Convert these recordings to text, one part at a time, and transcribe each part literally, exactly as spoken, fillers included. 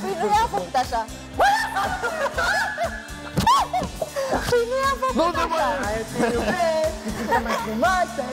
Păi nu i-a făcut așa. Păi nu i-a făcut așa. Eu te iubesc, te mai frumoasă.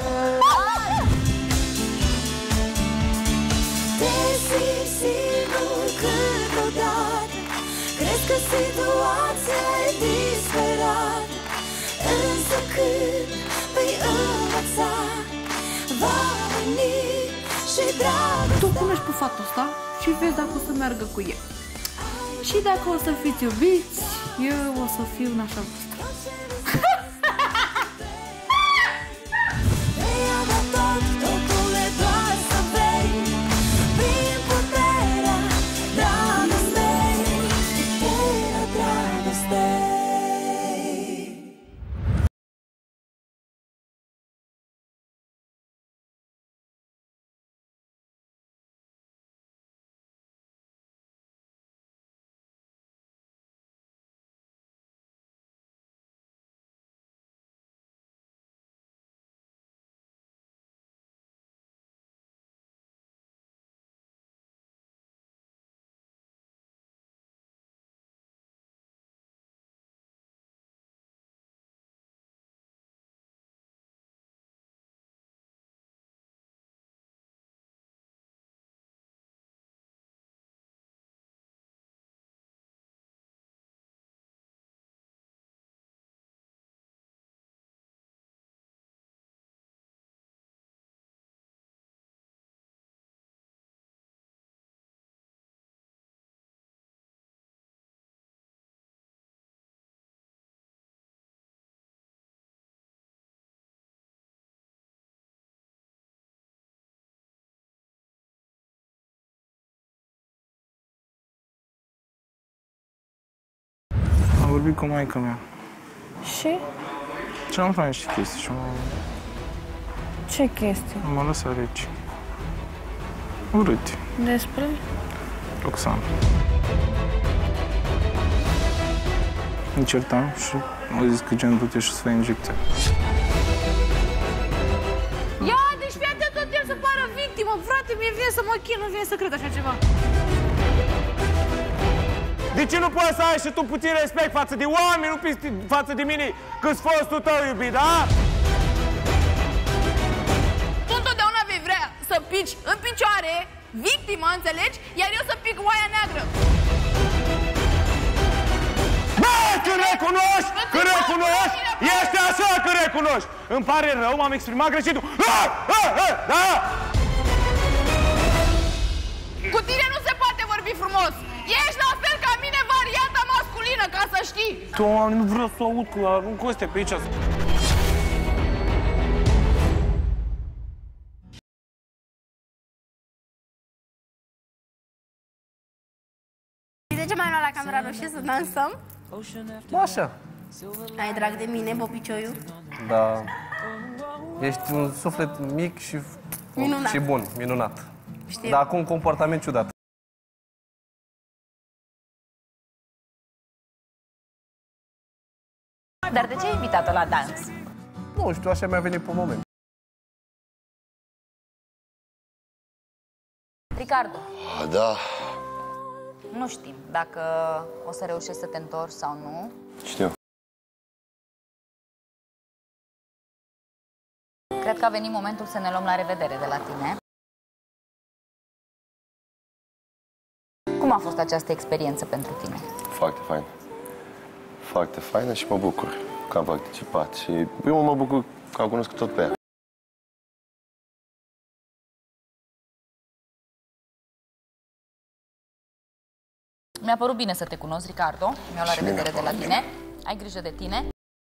Te simți singur câteodată, crezi că situația e disperată, însă când vei învăța, va veni și dragostea. Tu cunoști pe fata asta și vezi dacă o să meargă cu ea. Și dacă o să fiți iubiți, eu o să fiu în așa vârstă. Am vorbit cu maica mea. Și? Și am aflat niște chestii și m-a... Ce chestii? M-a lăsat rece. Urât. Despre? Roxana. Ne certam și au zis că gen du-te și să faci injecția. Ia, deci fii atent tot el să pară victimă. Frate, mie vine să mă chin, nu vine să cred așa ceva. De ce nu poți să ai și tu puțin respect față de oameni, nu față de mine, că-s fostul tău iubit, da? Tu întotdeauna vei vrea să pici în picioare, victima, înțelegi? Iar eu să pic oaia neagră. Bă, când recunoști, când recunoști, ești așa că recunoști. Îmi pare rău, m-am exprimat greșit. Da? Cu tine nu se poate vorbi frumos. Ești la fel ca mine varianta masculină, ca să știi. Doamne, nu vreau să aud că arunc astea pe aici. De ce m-ai luat la camera roșie să dansăm? Da, așa. Ai drag de mine, Bobicioiu? Da. Ești un suflet mic și, minunat. și bun, minunat. Știu. Dar cu un comportament ciudat. Dar de ce ai invitat-o la dans? Nu știu, așa mi-a venit pe moment. Ricardo, Da. nu știm dacă o să reușești să te întorci sau nu. Știu. Cred că a venit momentul să ne luăm la revedere de la tine. Cum a fost această experiență pentru tine? Foarte fain. Foarte faină și mă bucur că am participat. Și eu mă bucur că am cunoscut tot pe ea. Mi-a părut bine să te cunosc, Ricardo. Mi-au la revedere de la tine. Ai grijă de tine.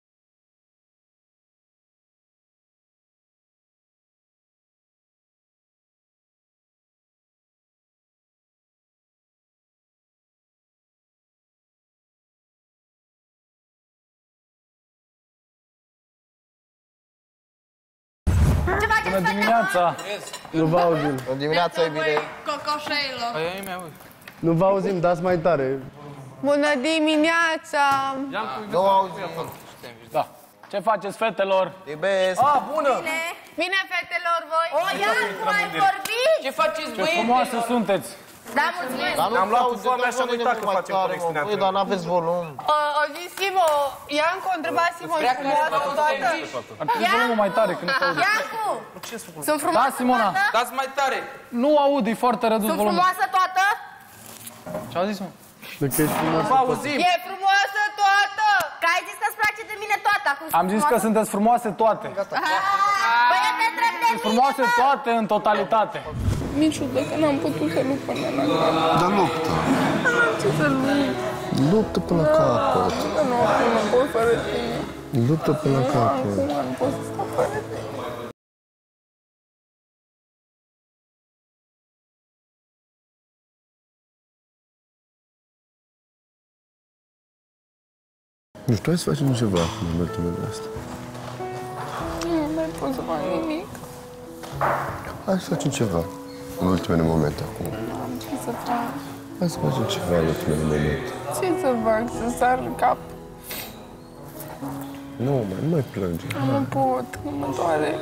Ce faceți, Bună dimineața! Nu vă auzim. Bună dimineața, iubire! Cocoșeilor. Ai mea, ui. Nu vă auzim, dați mai tare. Bună dimineața! Nu auzim! Da. Ce faceți, fetelor? Iubesc! A, bună! Bine, fetelor, voi! O, iar cum ai vorbit? Ce faceți, băieți? Ce frumoase sunteți! Da, mulțumesc. Am luat cu foamea și am uitat că facem conexiunea. Băi, dar n-aveți volum. O zis Simo, Iancu, o întreba Simo, e frumoasă toată? Ar trebui volumul mai tare, că nu se aude. Iancu! Sunt frumoasă Da, Simona. toată? Dați mai tare! Nu aud, e foarte redus Sunt volumul. frumoasă toată? Ce-a zis, mă? Dacă ești frumoasă. Vă auzim! E frumoasă toată! Că ai zis că-ți place de mine toată. Acum Am zis că sunteți frumoase toate. Păi eu te întreb de mine, Frumoase mă. toate în totalitate. Miciu, dacă n-am putut să lupt până la capăt. Dar luptă. Ce să lupt? Luptă până la capăt. Nu, nu pot fără tine. Luptă până la capăt. Acum nu pot să stau fără tine. Nu știu, hai să facem ceva în ultimele astea. Nu mai pot să fac nimic. Hai să facem ceva în ultimele momente acum. Am ce să fac. Hai să facem ceva în ultimele momente. Ce să fac? Să sar în cap? Nu, mai, nu mai plânge. Nu pot, nu mă doare.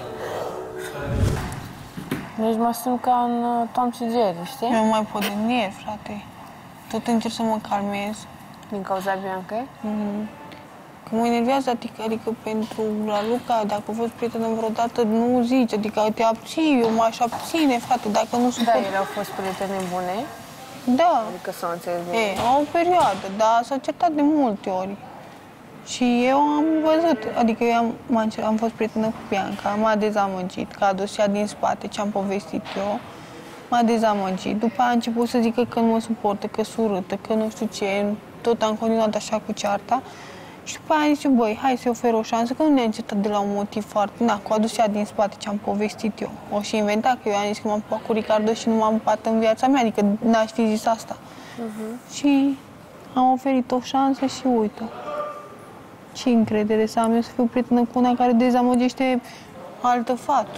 Deci mă simt ca în uh, Tom și Jerry, știi? Eu nu mai pot de nervi, frate. Tot încerc să mă calmez. Din cauza Biancăi. Că mă enervează, adică, adică pentru Raluca, dacă a fost prietenă vreodată, nu zici, adică te abții, eu m-aș abține, frate, dacă nu Da, suport. ele au fost prietene bune, Da, adică s-au înțeles bine. e, o perioadă, dar s-au certat de multe ori. Și eu am văzut, adică eu am, am, am fost prietenă cu Bianca, m-a dezamăgit, că a adus ea din spate ce am povestit eu, m-a dezamăgit. După aia a început să zică că nu mă suportă, că sunt urâtă, că nu știu ce, tot am continuat așa cu cearta. Și după aia zice, băi, hai să-i ofer o șansă, că nu ne-a încetat de la un motiv foarte... Na, că a adus ea din spate ce am povestit eu. O și inventa că eu am zis că m-am pupat cu Ricardo și nu m-am pupat în viața mea, adică n-aș fi zis asta. Uh-huh. Și am oferit o șansă și uite. Ce încredere să am eu să fiu prietenă cu una care dezamăgește altă fată.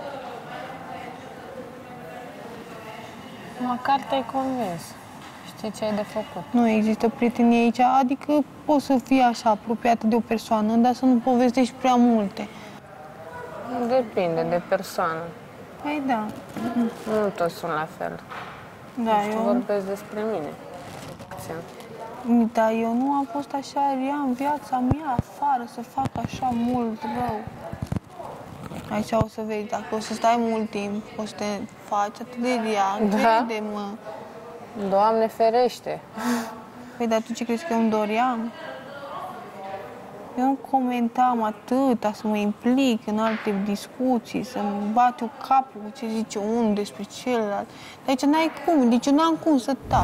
Măcar te-ai convins. Știi ce ai de făcut. Nu există prietenie aici, adică poți să fii așa apropiată de o persoană, dar să nu povestești prea multe. Depinde de persoană. Păi da. Nu toți sunt la fel. Da, Tu eu... vorbesc despre mine. Dar eu nu am fost așa rea în viața mea, afară, să fac așa mult rău. Așa o să vezi, dacă o să stai mult timp, o să te faci atât de rea, Da? crede-mă. Doamne ferește! Păi, dar tu ce crezi că eu îmi doream? Eu nu comentam atâta, să mă implic în alte discuții, să-mi bat eu capul cu ce zice unul despre celălalt. Dar aici n-ai cum, deci eu n-am cum să tac.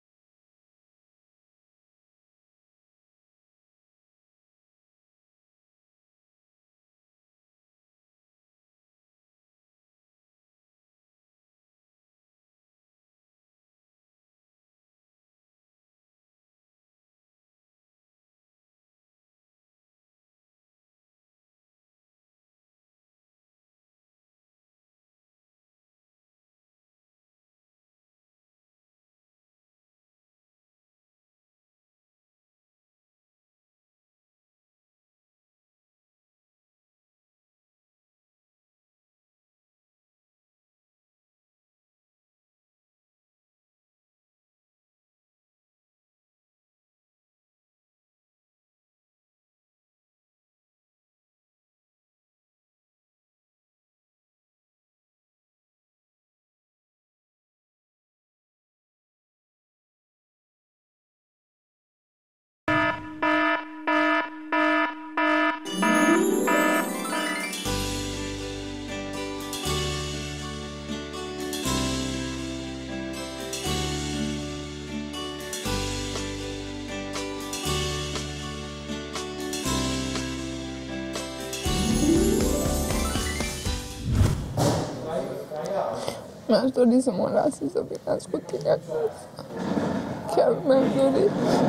Mi-aș dori să mă lase să vină cu tine acasă. Chiar mi-aș dori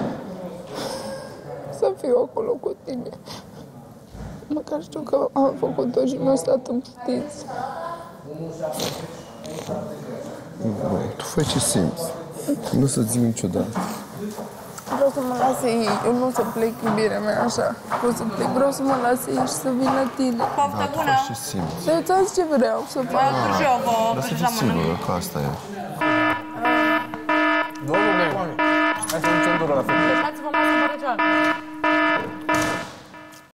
să fiu acolo cu tine. Măcar știu că am făcut-o și mi-a stat în putință. Băi, tu fai ce simți. Nu o să zic niciodată. Vreau să mă lase ei, eu nu o să plec, iubirea mea, așa. Vreau să plec, vreau să mă lase ei și să vin la tine. Poftă Da, tu bună! faci ce simți. Dar ți ce vreau să fac. Și eu vă Dar să prăjeam fiți mâna. sigură că asta e. Hai să ducem dură la fel. Lăsați-vă masa, mare cealaltă.